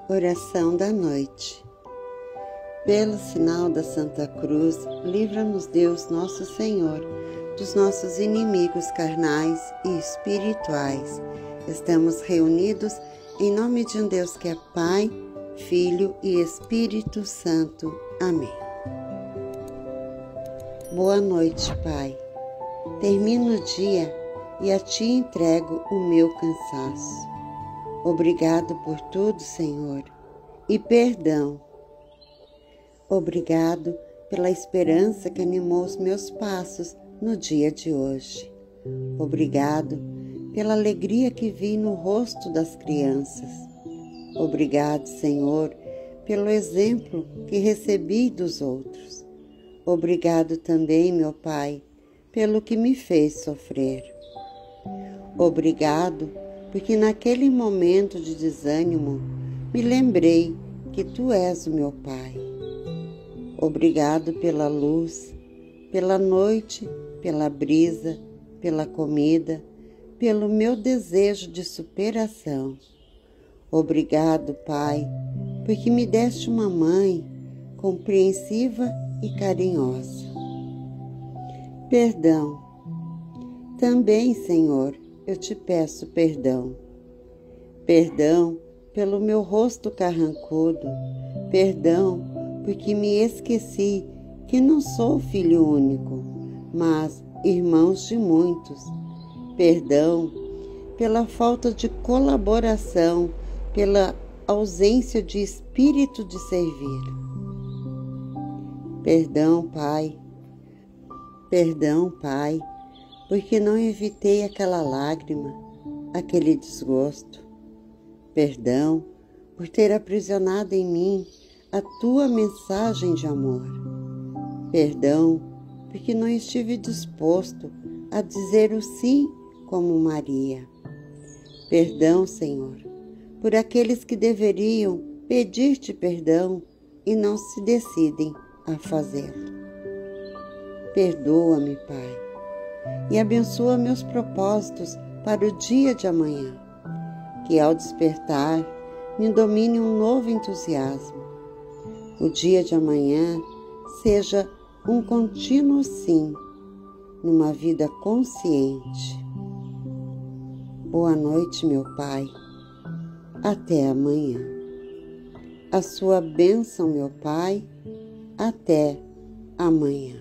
Oração da noite. Pelo sinal da Santa Cruz, livra-nos Deus nosso Senhor, dos nossos inimigos carnais e espirituais. Estamos reunidos em nome de um Deus que é Pai, Filho e Espírito Santo. Amém. Boa noite, Pai. Termino o dia e a Ti entrego o meu cansaço. Obrigado por tudo, Senhor, e perdão. Obrigado pela esperança que animou os meus passos no dia de hoje. Obrigado pela alegria que vi no rosto das crianças. Obrigado, Senhor, pelo exemplo que recebi dos outros. Obrigado também, meu Pai, pelo que me fez sofrer. Obrigado, porque naquele momento de desânimo me lembrei que Tu és o meu Pai. Obrigado pela luz, pela noite, pela brisa, pela comida, pelo meu desejo de superação. Obrigado, Pai, porque me deste uma mãe compreensiva e carinhosa. Perdão. Também, Senhor, eu te peço perdão. Perdão pelo meu rosto carrancudo. Perdão porque me esqueci que não sou filho único, mas irmãos de muitos. Perdão pela falta de colaboração, pela ausência de espírito de servir. Perdão, Pai. Perdão, Pai, porque não evitei aquela lágrima, aquele desgosto. Perdão por ter aprisionado em mim a Tua mensagem de amor. Perdão porque não estive disposto a dizer o sim como Maria. Perdão, Senhor, por aqueles que deveriam pedir-te perdão e não se decidem a fazê-lo. Perdoa-me, Pai, e abençoa meus propósitos para o dia de amanhã, que ao despertar me domine um novo entusiasmo. O dia de amanhã seja um contínuo sim, numa vida consciente. Boa noite, meu Pai. Até amanhã. A sua bênção, meu Pai. Até amanhã.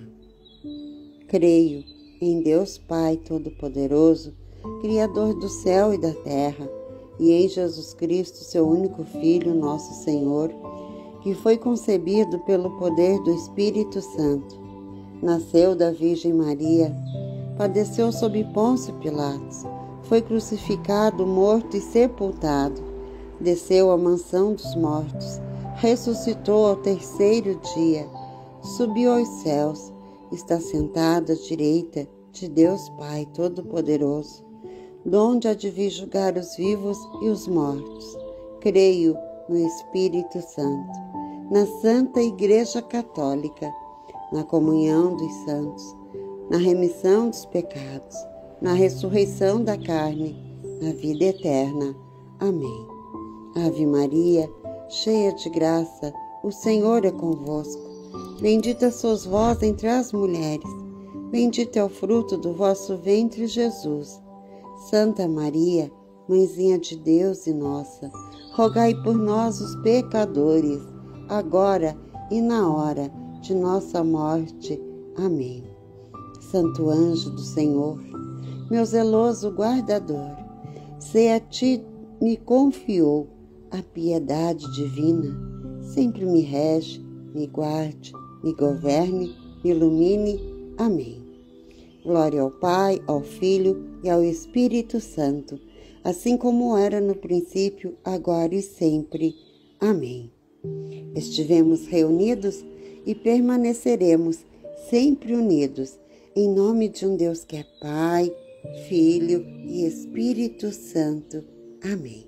Creio em Deus Pai Todo-Poderoso, Criador do céu e da terra, e em Jesus Cristo, seu único Filho, nosso Senhor, que foi concebido pelo poder do Espírito Santo, nasceu da Virgem Maria, padeceu sob Pôncio Pilatos, foi crucificado, morto e sepultado, desceu à mansão dos mortos, ressuscitou ao terceiro dia, subiu aos céus, está sentado à direita de Deus Pai Todo-Poderoso, donde há de vir julgar os vivos e os mortos. Creio no Espírito Santo, na Santa Igreja Católica, na comunhão dos santos, na remissão dos pecados, na ressurreição da carne, na vida eterna. Amém. Ave Maria, cheia de graça, o Senhor é convosco. Bendita sois vós entre as mulheres, bendito é o fruto do vosso ventre, Jesus. Santa Maria, Mãezinha de Deus e nossa, rogai por nós, os pecadores, agora e na hora de nossa morte. Amém. Santo anjo do Senhor, meu zeloso guardador, se a Ti me confiou a piedade divina, sempre me rege, me guarde, me governe, me ilumine. Amém. Glória ao Pai, ao Filho e ao Espírito Santo, assim como era no princípio, agora e sempre. Amém. Estivemos reunidos e permaneceremos sempre unidos, em nome de um Deus que é Pai, Filho e Espírito Santo. Amém.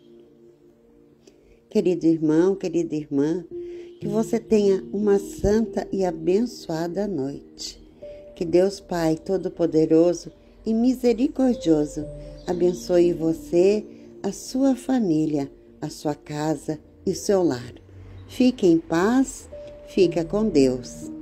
Querido irmão, querida irmã, que você tenha uma santa e abençoada noite. Que Deus Pai Todo-Poderoso e Misericordioso abençoe você, a sua família, a sua casa, e seu lar. Fique em paz, fica com Deus.